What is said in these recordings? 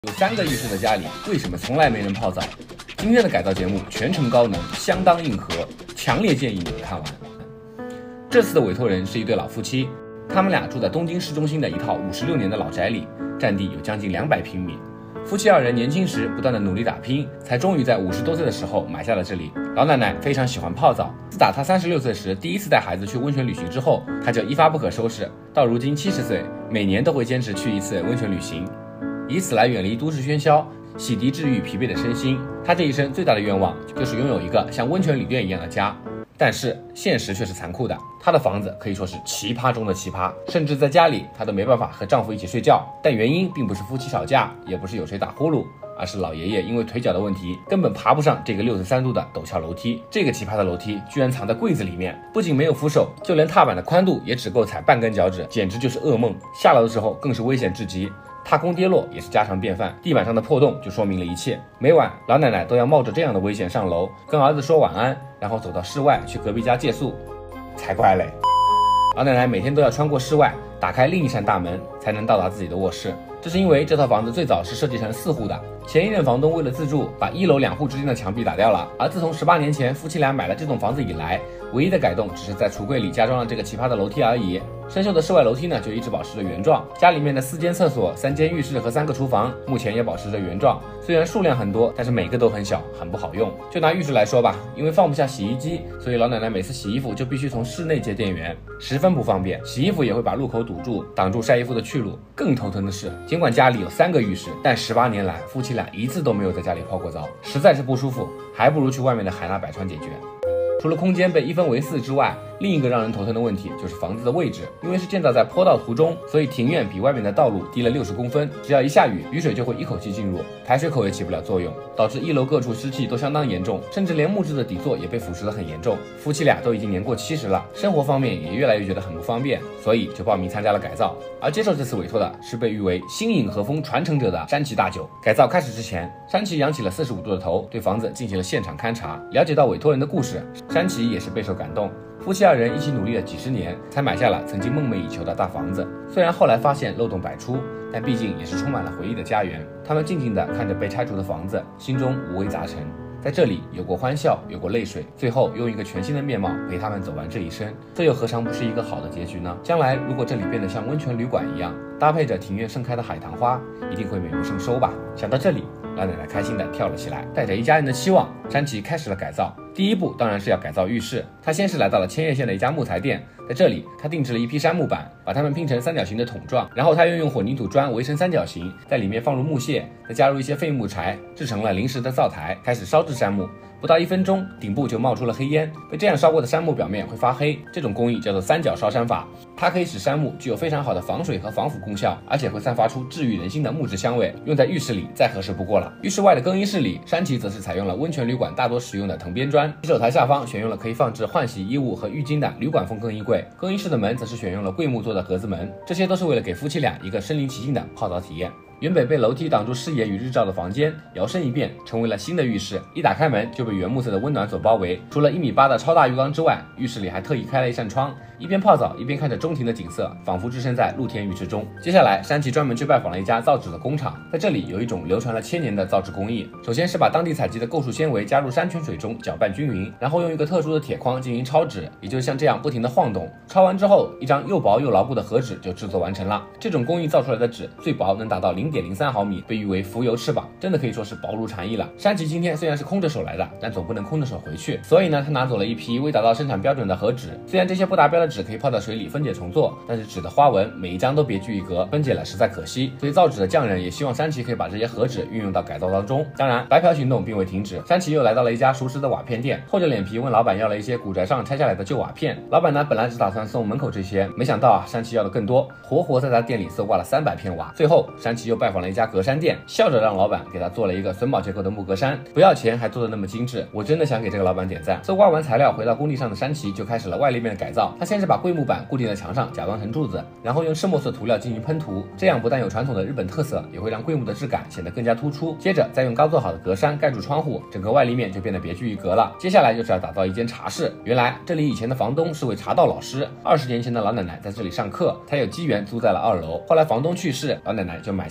有3个浴室的家里，为什么从来没人泡澡？今天的改造节目全程高能，相当硬核，强烈建议你们看完。这次的委托人是一对老夫妻，他们俩住在东京市中心的一套56年的老宅里，占地有将近200平米。夫妻2人年轻时不断的努力打拼，才终于在50多岁的时候买下了这里。老奶奶非常喜欢泡澡，自打她36岁时第一次带孩子去温泉旅行之后，她就一发不可收拾，到如今70岁，每年都会坚持去1次温泉旅行，以此来远离都市喧嚣，洗涤治愈疲惫的身心。她这一生最大的愿望就是拥有一个像温泉旅店一样的家。但是现实却是残酷的，她的房子可以说是奇葩中的奇葩，甚至在家里她都没办法和丈夫一起睡觉。但原因并不是夫妻吵架，也不是有谁打呼噜，而是老爷爷因为腿脚的问题，根本爬不上这个63度的陡峭楼梯。这个奇葩的楼梯居然藏在柜子里面，不仅没有扶手，就连踏板的宽度也只够踩半根脚趾，简直就是噩梦。下楼的时候更是危险至极，踏空跌落也是家常便饭，地板上的破洞就说明了一切。每晚老奶奶都要冒着这样的危险上楼，跟儿子说晚安，然后走到室外去隔壁家借宿，才怪嘞。老奶奶每天都要穿过室外，打开另一扇大门，才能到达自己的卧室。这是因为这套房子最早是设计成4户的，前一任房东为了自住，把1楼2户之间的墙壁打掉了。而自从18年前夫妻俩买了这栋房子以来，唯一的改动只是在橱柜里加装了这个奇葩的楼梯而已。生锈的室外楼梯呢，就一直保持着原状。家里面的4间厕所、3间浴室和3个厨房，目前也保持着原状。虽然数量很多，但是每个都很小，很不好用。就拿浴室来说吧，因为放不下洗衣机，所以老奶奶每次洗衣服就必须从室内接电源，十分不方便。洗衣服也会把路口堵住，挡住晒衣服的去路。更头疼的是，尽管家里有3个浴室，但18年来夫妻俩1次都没有在家里泡过澡，实在是不舒服，还不如去外面的海纳百川解决。除了空间被1分为4之外，另一个让人头疼的问题就是房子的位置。因为是建造在坡道途中，所以庭院比外面的道路低了60公分，只要一下雨，雨水就会一口气进入，排水口也起不了作用，导致1楼各处湿气都相当严重，甚至连木质的底座也被腐蚀得很严重。夫妻俩都已经年过70了，生活方面也越来越觉得很不方便，所以就报名参加了改造。而接受这次委托的是被誉为新颖和风传承者的山崎大久。改造开始之前，山崎仰起了45度的头，对房子进行了现场勘察，了解到委托人的故事，山崎也是备受感动。夫妻2人一起努力了几十年，才买下了曾经梦寐以求的大房子。虽然后来发现漏洞百出，但毕竟也是充满了回忆的家园。他们静静地看着被拆除的房子，心中五味杂陈。在这里有过欢笑，有过泪水，最后用一个全新的面貌陪他们走完这一生，这又何尝不是一个好的结局呢？将来如果这里变得像温泉旅馆一样，搭配着庭院盛开的海棠花，一定会美不胜收吧。想到这里，老奶奶开心地跳了起来。带着一家人的期望，山崎开始了改造。第一步当然是要改造浴室。他先是来到了千叶县的一家木材店，在这里他定制了一批杉木板，把它们拼成3角形的筒状，然后他又用混凝土砖围成3角形，在里面放入木屑，再加入一些废木柴，制成了临时的灶台，开始烧制杉木。不到1分钟，顶部就冒出了黑烟。被这样烧过的杉木表面会发黑，这种工艺叫做3角烧杉法。它可以使杉木具有非常好的防水和防腐功效，而且会散发出治愈人心的木质香味，用在浴室里再合适不过了。浴室外的更衣室里，山崎则是采用了温泉旅馆大多使用的藤编砖，洗手台下方选用了可以放置换洗衣物和浴巾的旅馆风更衣柜，更衣室的门则是选用了桂木做的格子门，这些都是为了给夫妻俩一个身临其境的泡澡体验。原本被楼梯挡住视野与日照的房间，摇身一变成为了新的浴室。一打开门就被原木色的温暖所包围。除了1.8米的超大浴缸之外，浴室里还特意开了一扇窗，一边泡澡一边看着中庭的景色，仿佛置身在露天浴池中。接下来，山崎专门去拜访了一家造纸的工厂，在这里有一种流传了1000年的造纸工艺。首先是把当地采集的构树纤维加入山泉水中搅拌均匀，然后用一个特殊的铁框进行抄纸，也就是像这样不停的晃动。抄完之后，一张又薄又牢固的和纸就制作完成了。这种工艺造出来的纸最薄能达到0.03毫米，被誉为浮游翅膀，真的可以说是薄如蝉翼了。山崎今天虽然是空着手来的，但总不能空着手回去，所以呢，他拿走了一批未达到生产标准的和纸。虽然这些不达标的纸可以泡在水里分解重做，但是纸的花纹每一张都别具一格，分解了实在可惜。所以造纸的匠人也希望山崎可以把这些和纸运用到改造当中。当然，白嫖行动并未停止，山崎又来到了一家熟识的瓦片店，厚着脸皮问老板要了一些古宅上拆下来的旧瓦片。老板呢，本来只打算送门口这些，没想到啊，山崎要的更多，活活在他店里搜刮了300片瓦。最后，山崎又拜访了一家格栅店，笑着让老板给他做了一个榫卯结构的木格栅，不要钱还做的那么精致，我真的想给这个老板点赞。搜刮完材料回到工地上的山崎就开始了外立面的改造。他先是把桂木板固定在墙上，假装成柱子，然后用赤墨色涂料进行喷涂，这样不但有传统的日本特色，也会让桂木的质感显得更加突出。接着再用刚做好的格栅盖住窗户，整个外立面就变得别具一格了。接下来就是要打造一间茶室。原来这里以前的房东是位茶道老师，20年前的老奶奶在这里上课，才有机缘租在了2楼。后来房东去世，老奶奶就买下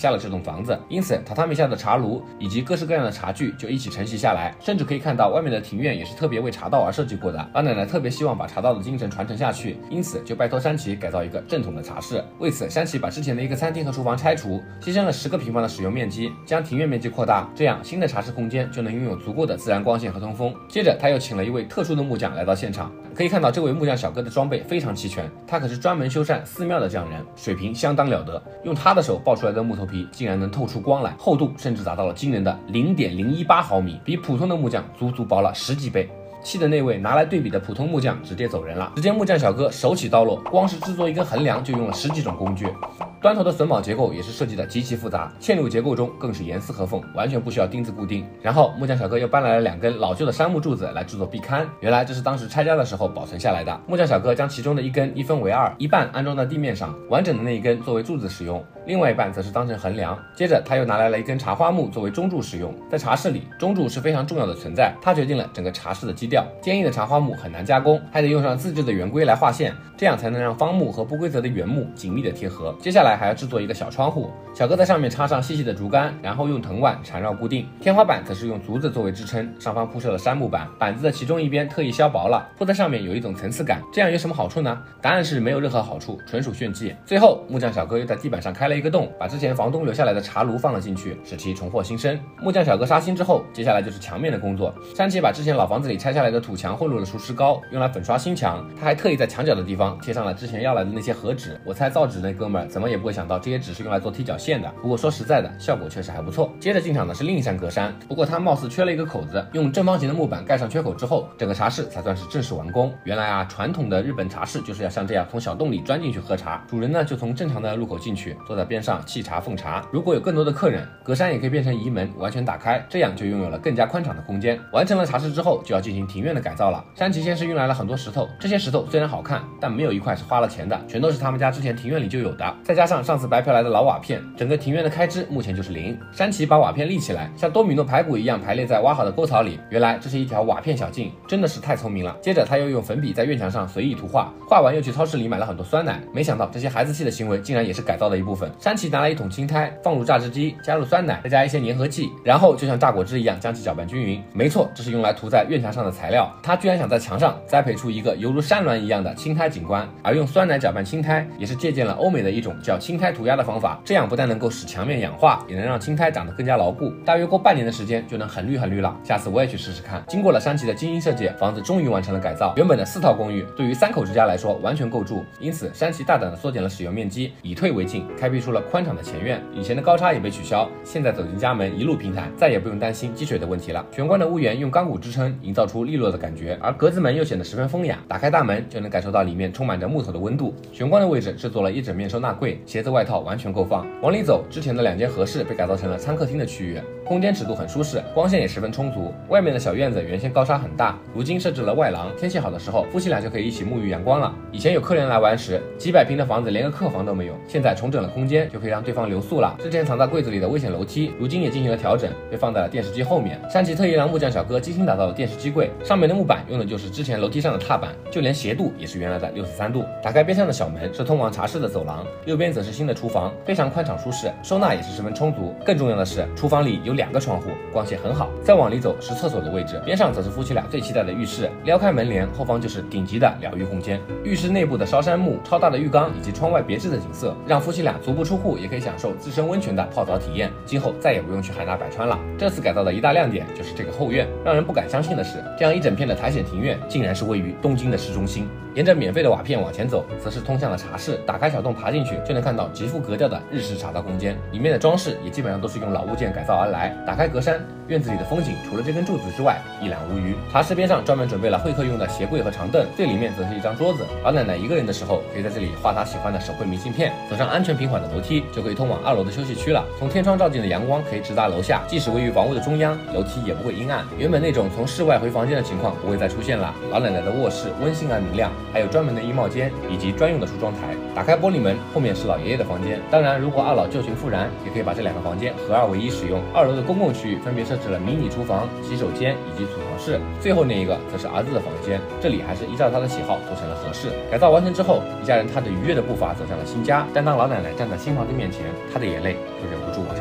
下了这栋房子，因此榻榻米下的茶炉以及各式各样的茶具就一起承袭下来，甚至可以看到外面的庭院也是特别为茶道而设计过的。老奶奶特别希望把茶道的精神传承下去，因此就拜托山崎改造一个正统的茶室。为此，山崎把之前的一个餐厅和厨房拆除，牺牲了10个平方的使用面积，将庭院面积扩大，这样新的茶室空间就能拥有足够的自然光线和通风。接着他又请了一位特殊的木匠来到现场，可以看到这位木匠小哥的装备非常齐全，他可是专门修缮寺庙的匠人，水平相当了得。用他的手爆出来的木头皮竟然能透出光来，厚度甚至达到了惊人的0.018毫米，比普通的木匠足足薄了10几倍。气的那位拿来对比的普通木匠直接走人了。只见木匠小哥手起刀落，光是制作一根横梁就用了10几种工具，端头的榫卯结构也是设计的极其复杂，嵌入结构中更是严丝合缝，完全不需要钉子固定。然后木匠小哥又搬来了2根老旧的杉木柱子来制作壁龛，原来这是当时拆家的时候保存下来的。木匠小哥将其中的一根一分为2，一半安装在地面上，完整的那一根作为柱子使用，另外一半则是当成横梁。接着他又拿来了一根茶花木作为中柱使用，在茶室里中柱是非常重要的存在，它决定了整个茶室的基调。坚硬的茶花木很难加工，还得用上自制的圆规来画线，这样才能让方木和不规则的圆木紧密的贴合。接下来还要制作一个小窗户，小哥在上面插上细细的竹竿，然后用藤蔓缠绕固定。天花板则是用竹子作为支撑，上方铺设了杉木板，板子的其中一边特意削薄了，铺在上面有一种层次感。这样有什么好处呢？答案是没有任何好处，纯属炫技。最后木匠小哥又在地板上开了一个洞，把之前房东留下来的茶炉放了进去，使其重获新生。木匠小哥杀青之后，接下来就是墙面的工作。山崎把之前老房子里拆下来的土墙混入了熟石膏，用来粉刷新墙。他还特意在墙角的地方贴上了之前要来的那些和纸。我猜造纸那哥们儿怎么也不会想到这些纸是用来做踢脚线的，不过说实在的，效果确实还不错。接着进场的是另一扇格栅，不过它貌似缺了一个口子，用正方形的木板盖上缺口之后，整个茶室才算是正式完工。原来啊，传统的日本茶室就是要像这样从小洞里钻进去喝茶，主人呢就从正常的入口进去，坐在边上沏茶奉茶。如果有更多的客人，格栅也可以变成移门，完全打开，这样就拥有了更加宽敞的空间。完成了茶室之后，就要进行庭院的改造了。山崎先是运来了很多石头，这些石头虽然好看，但没有一块是花了钱的，全都是他们家之前庭院里就有的。再加上上次白嫖来的老瓦片，整个庭院的开支目前就是0。山崎把瓦片立起来，像多米诺排骨一样排列在挖好的沟槽里，原来这是一条瓦片小径，真的是太聪明了。接着他又用粉笔在院墙上随意涂画，画完又去超市里买了很多酸奶，没想到这些孩子气的行为竟然也是改造的一部分。山崎拿来一桶青苔，放入榨汁机，加入酸奶，再加一些粘合剂，然后就像榨果汁一样将其搅拌均匀。没错，这是用来涂在院墙上的材料。他居然想在墙上栽培出一个犹如山峦一样的青苔景观，而用酸奶搅拌青苔也是借鉴了欧美的一种叫青苔涂鸦的方法，这样不但能够使墙面氧化，也能让青苔长得更加牢固。大约过半年的时间就能很绿很绿了，下次我也去试试看。经过了山崎的精心设计，房子终于完成了改造。原本的4套公寓对于3口之家来说完全够住，因此山崎大胆的缩减了使用面积，以退为进，开辟出了宽敞的前院。以前的高差也被取消，现在走进家门一路平坦，再也不用担心积水的问题了。玄关的屋檐用钢骨支撑，营造出利落的感觉，而格子门又显得十分风雅。打开大门就能感受到里面充满着木头的温度。玄关的位置制作了一整面收纳柜，鞋子外套完全够放。往里走，之前的2间和室被改造成了餐客厅的区域，空间尺度很舒适，光线也十分充足。外面的小院子原先高差很大，如今设置了外廊，天气好的时候夫妻俩就可以一起沐浴阳光了。以前有客人来玩时，几百平的房子连个客房都没有，现在重整了空间，就可以让对方留宿了。之前藏在柜子里的危险楼梯，如今也进行了调整，被放在了电视机后面。山崎特意让木匠小哥精心打造的电视机柜，上面的木板用的就是之前楼梯上的踏板，就连斜度也是原来的63度。打开边上的小门是通往茶室的走廊，右边则是新的厨房，非常宽敞舒适，收纳也是十分充足。更重要的是，厨房里有2个窗户，光线很好。再往里走是厕所的位置，边上则是夫妻俩最期待的浴室。撩开门帘，后方就是顶级的疗愈空间。浴室内部的烧杉木、超大的浴缸以及窗外别致的景色，让夫妻俩足不出户也可以享受自身温泉的泡澡体验。今后再也不用去海纳百川了。这次改造的一大亮点就是这个后院，让人不敢相信的是，这样一整片的苔藓庭院竟然是位于东京的市中心。沿着免费的瓦片往前走，则是通向了茶室。打开小洞爬进去，就能看到极富格调的日式茶道空间。里面的装饰也基本上都是用老物件改造而来。打开格栅，院子里的风景除了这根柱子之外，一览无余。茶室边上专门准备了会客用的鞋柜和长凳，最里面则是一张桌子。老奶奶一个人的时候，可以在这里画她喜欢的手绘明信片。走上安全平缓的楼梯，就可以通往2楼的休息区了。从天窗照进的阳光可以直达楼下，即使位于房屋的中央，楼梯也不会阴暗。原本那种从室外回房间的情况不会再出现了。老奶奶的卧室温馨而明亮，还有专门的衣帽间以及专用的梳妆台。打开玻璃门，后面是老爷爷的房间。当然，如果二老旧情复燃，也可以把这2个房间合2为1使用。2楼的公共区域分别设置了迷你厨房、洗手间以及储藏室，最后那一个则是儿子的房间，这里还是依照他的喜好做成了合适。改造完成之后，一家人踏着愉悦的步伐走向了新家。但当老奶奶站在新房子面前，她的眼泪就忍不住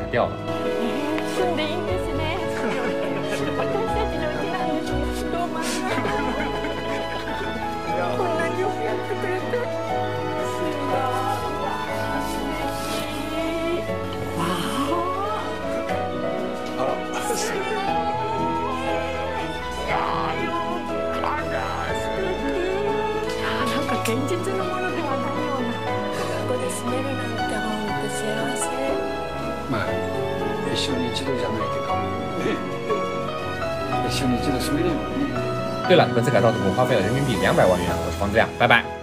掉了。 住んでいいんですね。私たちの家なんですね。ロマンがこんなによくやってくれて。わあ。すごい。なんか現実のものではないような。ここで住めるなんて本当幸せ。 まあ一生に一度じゃないけど、一生に一度住めるよね。 对了，本次改造总共花费了人民币200万元。我是黄子亮，拜拜。